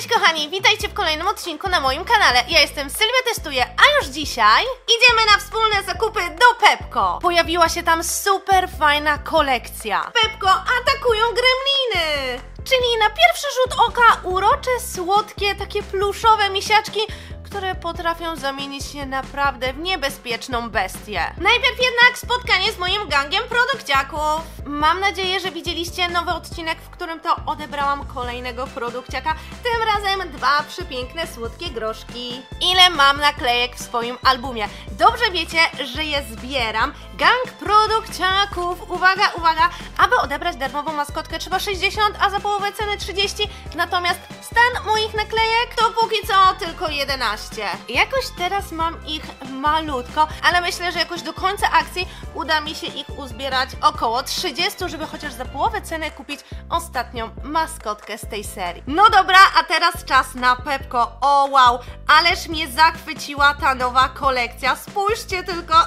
Cześć kochani, witajcie w kolejnym odcinku na moim kanale. Ja jestem Sylwia Testuje, a już dzisiaj idziemy na wspólne zakupy do Pepco. Pojawiła się tam super fajna kolekcja. Pepco atakują gremliny! Czyli na pierwszy rzut oka urocze, słodkie, takie pluszowe misiaczki, które potrafią zamienić się naprawdę w niebezpieczną bestię. Najpierw jednak spotkanie z moim gangiem produkciaków. Mam nadzieję, że widzieliście nowy odcinek, w którym to odebrałam kolejnego produkciaka. Tym razem dwa przepiękne, słodkie groszki. Ile mam naklejek w swoim albumie? Dobrze wiecie, że je zbieram. Gang produkciaków. Uwaga, uwaga! Aby odebrać darmową maskotkę trzeba 60, a za połowę ceny 30. Natomiast stan moich naklejek to póki co tylko 11. Jakoś teraz mam ich malutko, ale myślę, że jakoś do końca akcji uda mi się ich uzbierać około 30, żeby chociaż za połowę ceny kupić ostatnią maskotkę z tej serii. No dobra, a teraz czas na Pepco. O wow, ależ mnie zachwyciła ta nowa kolekcja. Spójrzcie tylko,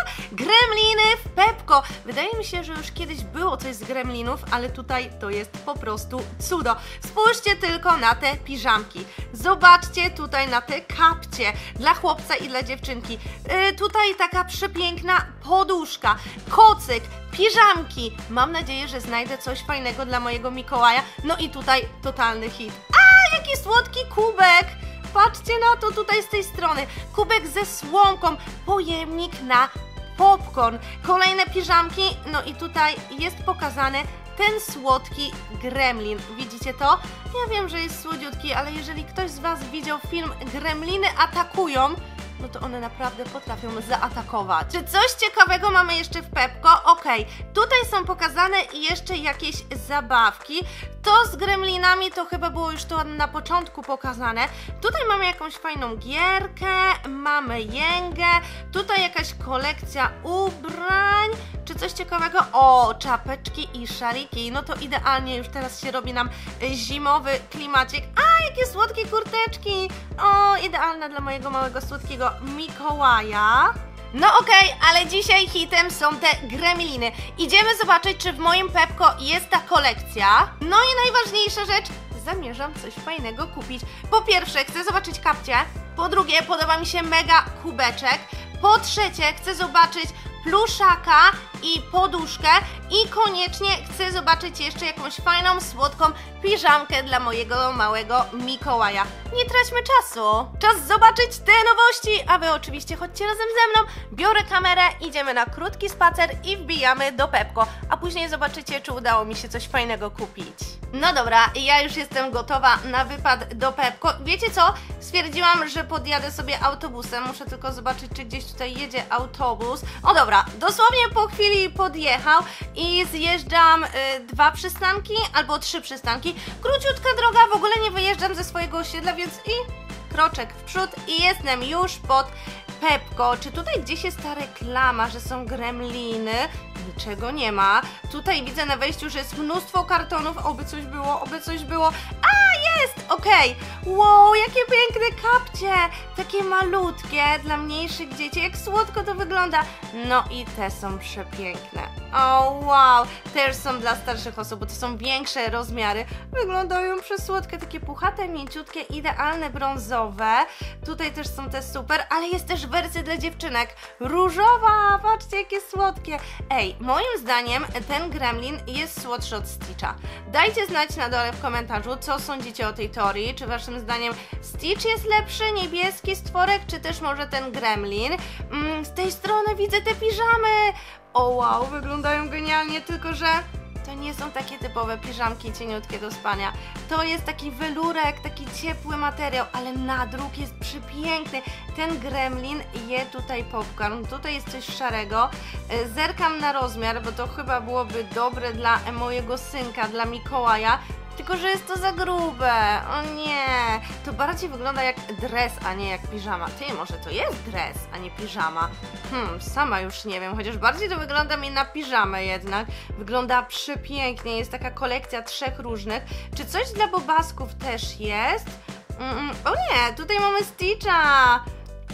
gremliny w Pepco. Wydaje mi się, że już kiedyś było coś z gremlinów, ale tutaj to jest po prostu cudo. Spójrzcie tylko na te piżamki. Zobaczcie tutaj na te kapcie dla chłopca i dla dziewczynki. Tutaj taka przepiękna poduszka, kocyk, piżamki. Mam nadzieję, że znajdę coś fajnego dla mojego Mikołaja. No i tutaj totalny hit. Jaki słodki kubek! Patrzcie na to tutaj z tej strony. Kubek ze słomką, pojemnik na popcorn, kolejne piżamki, no i tutaj jest pokazany ten słodki gremlin. Widzicie to? Ja wiem, że jest słodziutki, ale jeżeli ktoś z Was widział film Gremliny atakują, no to one naprawdę potrafią zaatakować. Czy coś ciekawego mamy jeszcze w Pepco? Okej, tutaj są pokazane jeszcze jakieś zabawki. To z gremlinami to chyba było już to na początku pokazane. Tutaj mamy jakąś fajną gierkę, mamy jęgę, tutaj jakaś kolekcja ubrań, czy coś ciekawego? O, czapeczki i szaliki, no to idealnie już teraz się robi nam zimowy klimacik. Jakie słodkie kurteczki! O, idealne dla mojego małego słodkiego Mikołaja. No okej, ale dzisiaj hitem są te gremliny. Idziemy zobaczyć, czy w moim Pepco jest ta kolekcja. No i najważniejsza rzecz, zamierzam coś fajnego kupić. Po pierwsze, chcę zobaczyć kapcie. Po drugie, podoba mi się mega kubeczek. Po trzecie, chcę zobaczyć pluszaka i poduszkę i koniecznie chcę zobaczyć jeszcze jakąś fajną, słodką piżamkę dla mojego małego Mikołaja. Nie traćmy czasu. Czas zobaczyć te nowości, a Wy oczywiście chodźcie razem ze mną. Biorę kamerę, idziemy na krótki spacer i wbijamy do Pepco, a później zobaczycie, czy udało mi się coś fajnego kupić. No dobra, ja już jestem gotowa na wypad do Pepco. Wiecie co? Stwierdziłam, że podjadę sobie autobusem. Muszę tylko zobaczyć, czy gdzieś tutaj jedzie autobus. O dobra, dosłownie po chwili podjechał i zjeżdżam 2 przystanki albo 3 przystanki. Króciutka droga, w ogóle nie wyjeżdżam ze swojego osiedla, więc i kroczek w przód i jestem już pod Pepco. Czy tutaj gdzieś jest ta reklama, że są gremliny? Niczego nie ma. Tutaj widzę na wejściu, że jest mnóstwo kartonów. Oby coś było, oby coś było. Jest! Okej. Wow, jakie piękne kapcie! Takie malutkie, dla mniejszych dzieci. Jak słodko to wygląda. No i te są przepiękne. O wow! Też są dla starszych osób, bo to są większe rozmiary. Wyglądają przesłodkie, takie puchate, mięciutkie, idealne, brązowe. Tutaj też są te super, ale jest też wersja dla dziewczynek. Różowa! Patrzcie, jakie słodkie. Ej, moim zdaniem ten gremlin jest słodszy od Stitcha. Dajcie znać na dole w komentarzu, co sądzicie o tej teorii. Czy waszym zdaniem Stitch jest lepszy, niebieski stworek, czy też może ten gremlin? Z tej strony widzę te piżamy. O wow, wyglądają genialnie, tylko że to nie są takie typowe piżamki cieniutkie do spania. To jest taki welurek, taki ciepły materiał, ale nadruk jest przepiękny. Ten gremlin je tutaj popcorn. Tutaj jest coś szarego. Zerkam na rozmiar, bo to chyba byłoby dobre dla mojego synka, dla Mikołaja. Tylko że jest to za grube. O nie. To bardziej wygląda jak dres, a nie jak piżama. Ty, może to jest dres, a nie piżama. Sama już nie wiem, chociaż bardziej to wygląda mi na piżamę jednak. Wygląda przepięknie. Jest taka kolekcja 3 różnych. Czy coś dla bobasków też jest? O nie, tutaj mamy Stitcha.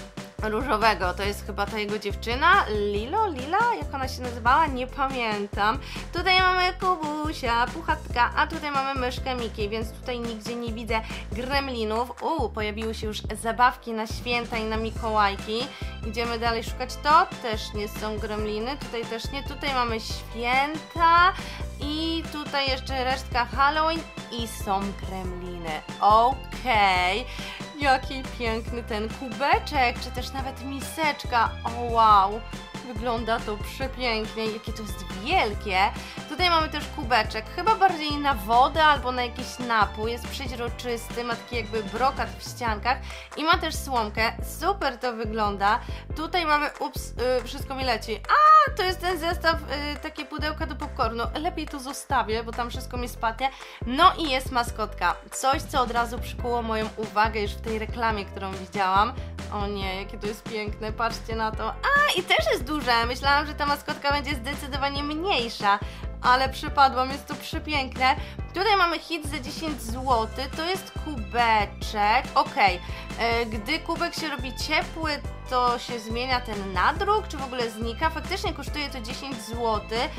różowego, to jest chyba ta jego dziewczyna, Lila, jak ona się nazywała? Nie pamiętam. Tutaj mamy Kubusia, Puchatka, a tutaj mamy myszkę Mickey, więc tutaj nigdzie nie widzę gremlinów. Pojawiły się już zabawki na święta i na Mikołajki. Idziemy dalej szukać, to też nie są gremliny, tutaj też nie, tutaj mamy święta i tutaj jeszcze resztka Halloween i są gremliny. Okej. Jaki piękny ten kubeczek, czy też nawet miseczka. O wow, wygląda to przepięknie, jakie to jest wielkie. Tutaj mamy też kubeczek, chyba bardziej na wodę albo na jakiś napój. Jest przeźroczysty, ma taki jakby brokat w ściankach i ma też słomkę. Super to wygląda. Tutaj mamy, wszystko mi leci. To jest ten zestaw, takie pudełka do popcornu. Lepiej to zostawię, bo tam wszystko mi spadnie. No i jest maskotka. Coś, co od razu przykuło moją uwagę już w tej reklamie, którą widziałam. O nie, jakie to jest piękne, patrzcie na to. I też jest duże. Myślałam, że ta maskotka będzie zdecydowanie mniejsza, ale przypadłam, jest to przepiękne. Tutaj mamy hit za 10 zł, to jest kubeczek. Okej, gdy kubek się robi ciepły, to się zmienia ten nadruk, czy w ogóle znika? Faktycznie kosztuje to 10 zł.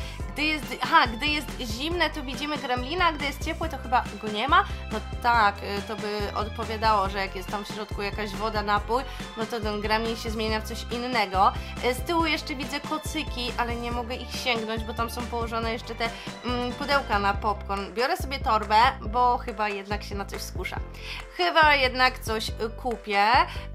Gdy jest zimne, to widzimy gremlina, gdy jest ciepły, to chyba go nie ma. No tak, to by odpowiadało, że jak jest tam w środku jakaś woda, napój, no to ten gremlin się zmienia w coś innego. Z tyłu jeszcze widzę kocyki, ale nie mogę ich sięgnąć, bo tam są położone jeszcze te pudełka na popcorn. Biorę sobie torbę, bo chyba jednak się na coś skuszę. Chyba jednak coś kupię.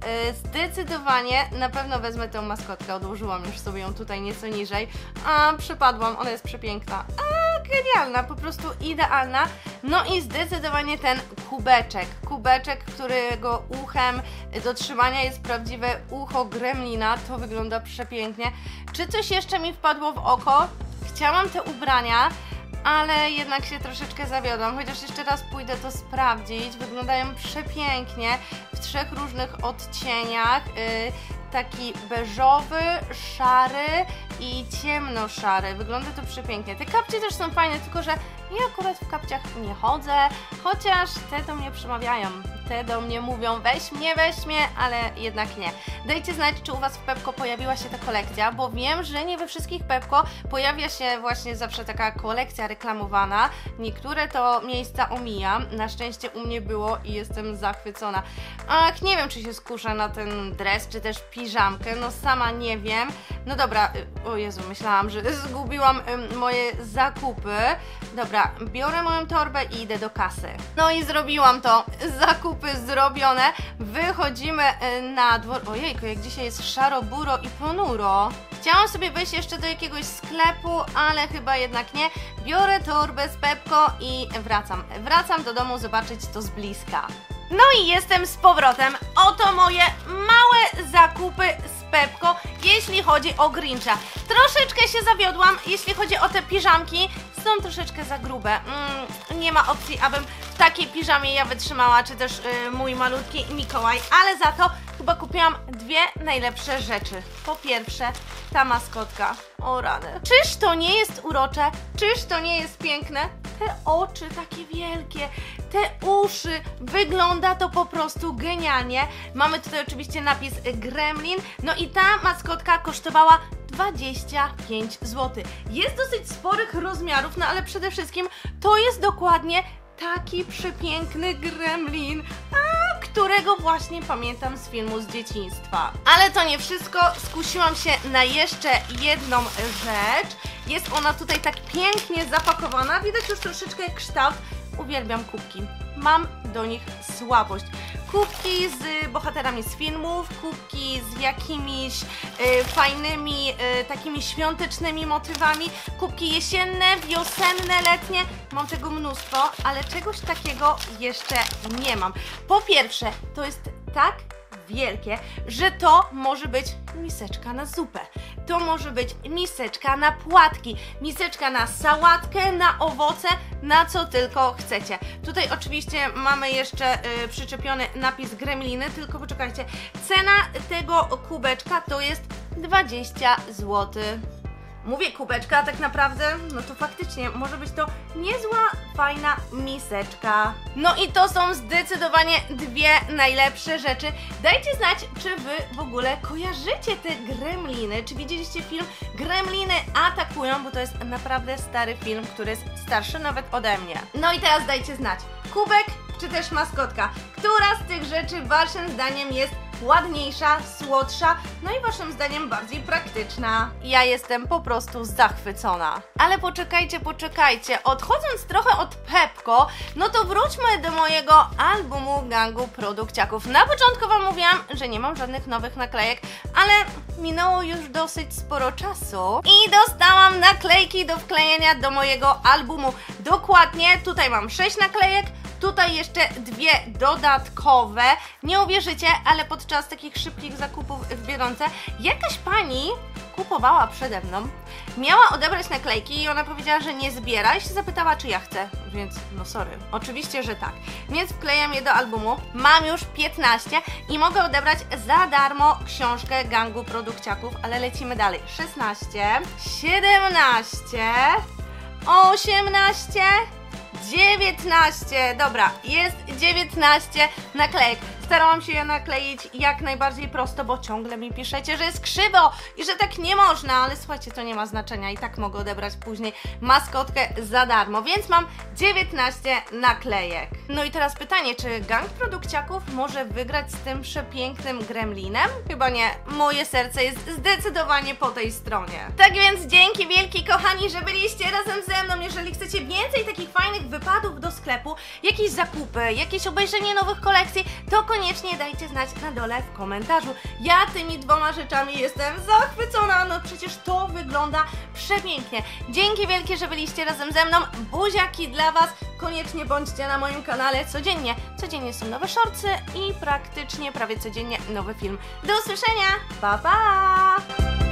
Zdecydowanie na pewno wezmę tę maskotkę. Odłożyłam już sobie ją tutaj nieco niżej. Przypadłam, ona jest przepiękna. Genialna, po prostu idealna. No i zdecydowanie ten kubeczek, którego uchem do trzymania jest prawdziwe ucho gremlina. To wygląda przepięknie. Czy coś jeszcze mi wpadło w oko? Chciałam te ubrania, ale jednak się troszeczkę zawiodłam, chociaż jeszcze raz pójdę to sprawdzić. Wyglądają przepięknie w 3 różnych odcieniach. Taki beżowy, szary i ciemnoszary. Wygląda to przepięknie. Te kapcie też są fajne, tylko że ja akurat w kapciach nie chodzę, chociaż te do mnie przemawiają. Te do mnie mówią weź mnie, ale jednak nie. Dajcie znać, czy u Was w Pepko pojawiła się ta kolekcja, bo wiem, że nie we wszystkich Pepko pojawia się właśnie zawsze taka kolekcja reklamowana. Niektóre to miejsca omijam. Na szczęście u mnie było i jestem zachwycona. Nie wiem, czy się skuszę na ten dres, czy też piżamkę, no sama nie wiem. No dobra, o Jezu, myślałam, że zgubiłam moje zakupy. Dobra, biorę moją torbę i idę do kasy. No i zrobiłam to. Zakupy zrobione. Wychodzimy na dwór. Ojejku, jak dzisiaj jest szaro, buro i ponuro. Chciałam sobie wejść jeszcze do jakiegoś sklepu, ale chyba jednak nie. Biorę torbę z Pepko i wracam. Wracam do domu zobaczyć to z bliska. No i jestem z powrotem. Oto moje małe zakupy z Pepko, jeśli chodzi o Grincha. Troszeczkę się zawiodłam, jeśli chodzi o te piżamki. Są troszeczkę za grube. Nie ma opcji, abym w takiej piżamie ja wytrzymała, czy też mój malutki Mikołaj. Ale za to chyba kupiłam 2 najlepsze rzeczy. Po pierwsze, ta maskotka. O rany. Czyż to nie jest urocze? Czyż to nie jest piękne? Te oczy takie wielkie, te uszy, wygląda to po prostu genialnie. Mamy tutaj oczywiście napis Gremlin, no i ta maskotka kosztowała 25 zł. Jest dosyć sporych rozmiarów, no ale przede wszystkim to jest dokładnie taki przepiękny gremlin, którego właśnie pamiętam z filmu z dzieciństwa. Ale to nie wszystko, skusiłam się na jeszcze jedną rzecz. Jest ona tutaj tak pięknie zapakowana, widać już troszeczkę kształt. Uwielbiam kubki, mam do nich słabość. Kubki z bohaterami z filmów, kubki z jakimiś fajnymi, takimi świątecznymi motywami, kubki jesienne, wiosenne, letnie. Mam tego mnóstwo, ale czegoś takiego jeszcze nie mam. Po pierwsze, to jest tak wielkie, że to może być miseczka na zupę, to może być miseczka na płatki, miseczka na sałatkę, na owoce, na co tylko chcecie. Tutaj oczywiście mamy jeszcze przyczepiony napis Gremliny, tylko poczekajcie, cena tego kubeczka to jest 20 zł. Mówię kubeczka, a tak naprawdę, no to faktycznie może być to niezła, fajna miseczka. No i to są zdecydowanie dwie najlepsze rzeczy. Dajcie znać, czy wy w ogóle kojarzycie te gremliny, czy widzieliście film Gremliny atakują, bo to jest naprawdę stary film, który jest starszy nawet ode mnie. No i teraz dajcie znać, kubek czy też maskotka, która z tych rzeczy waszym zdaniem jest ładniejsza, słodsza, no i waszym zdaniem bardziej praktyczna. Ja jestem po prostu zachwycona. Ale poczekajcie, odchodząc trochę od Pepko, no to wróćmy do mojego albumu gangu produkciaków. Na początku wam mówiłam, że nie mam żadnych nowych naklejek, ale minęło już dosyć sporo czasu i dostałam naklejki do wklejenia do mojego albumu. Dokładnie, tutaj mam 6 naklejek, tutaj jeszcze 2 dodatkowe. Nie uwierzycie, ale podczas takich szybkich zakupów w Biedronce jakaś pani kupowała przede mną, miała odebrać naklejki i ona powiedziała, że nie zbiera i się zapytała, czy ja chcę, więc no sorry, oczywiście, że tak. Więc wklejam je do albumu, mam już 15 i mogę odebrać za darmo książkę gangu produkciaków, ale lecimy dalej. 16, 17, 18, 19, dobra, jest 19 naklejek. Starałam się je nakleić jak najbardziej prosto, bo ciągle mi piszecie, że jest krzywo i że tak nie można, ale słuchajcie, to nie ma znaczenia, i tak mogę odebrać później maskotkę za darmo, więc mam 19 naklejek. No i teraz pytanie, czy gang produkciaków może wygrać z tym przepięknym gremlinem? Chyba nie, moje serce jest zdecydowanie po tej stronie. Tak więc dzięki wielkie, kochani, że byliście razem ze mną. Jeżeli chcecie więcej takich fajnych wypadów do sklepu, jakieś zakupy, jakieś obejrzenie nowych kolekcji, to koniecznie dajcie znać na dole w komentarzu. Ja tymi 2 rzeczami jestem zachwycona, no przecież to wygląda przepięknie. Dzięki wielkie, że byliście razem ze mną. Buziaki dla was. Koniecznie bądźcie na moim kanale codziennie. Codziennie są nowe shortsy i praktycznie prawie codziennie nowy film. Do usłyszenia. Pa, pa!